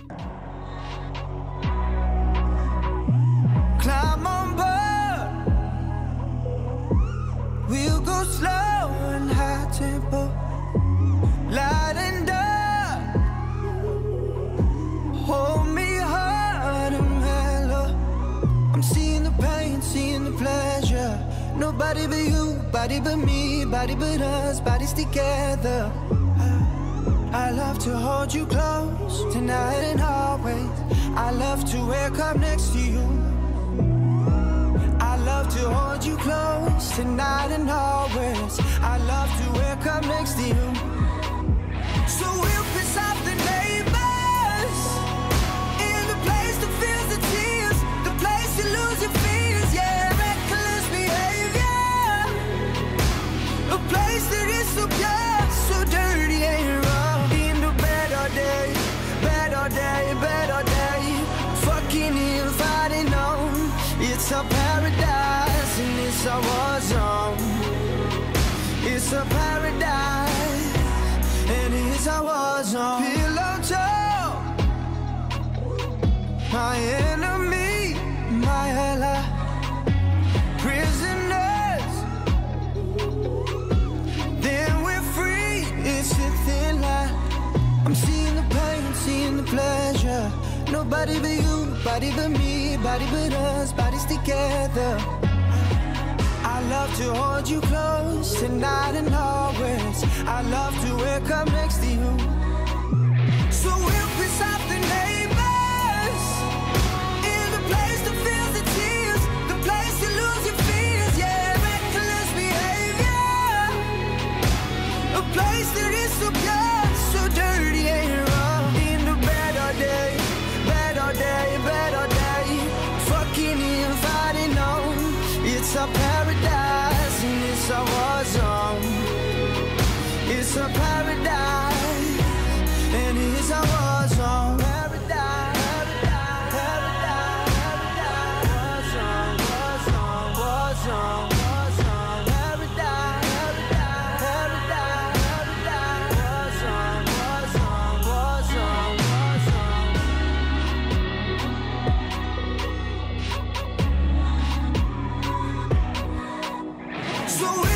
Climb on board. We'll go slow and high tempo, light and dark. Hold me hard and mellow. I'm seeing the pain, seeing the pleasure. Nobody but you, body but me, body but us, bodies together. I love to hold you close, tonight and always. I love to wake up next to you. I love to hold you close, tonight and always. I love to wake up next to you. So we'll piss off the neighbors, in the place that feels the tears, the place you lose your fears, yeah, reckless behavior. A place that is so pure, so dirty and raw. In the better day, better day, better day. Fucking in, fighting on. It's a paradise and it's a war zone. It's a paradise and it's a war zone. Pillow talk, my enemy, my ally. Prisoners, then we're free. It's a thin line. I'm seeing the pain, seeing the pleasure. Nobody but you, body but me, body but us, bodies together. I love to hold you close, tonight and always. I love to wake up next to you. So we'll piss off the neighbors, in the place that feels the tears, the place you lose your fears, yeah, reckless behavior. A place that is so pure, so dirty and raw. In the better day, better day, better day. Fucking in, fighting on. It's a paradise and it's a war zone. It's a paradise and it's a war zone. Paradise, paradise, paradise, war zone, war zone, war zone, paradise, paradise, paradise, war zone, war zone, war zone, war zone. So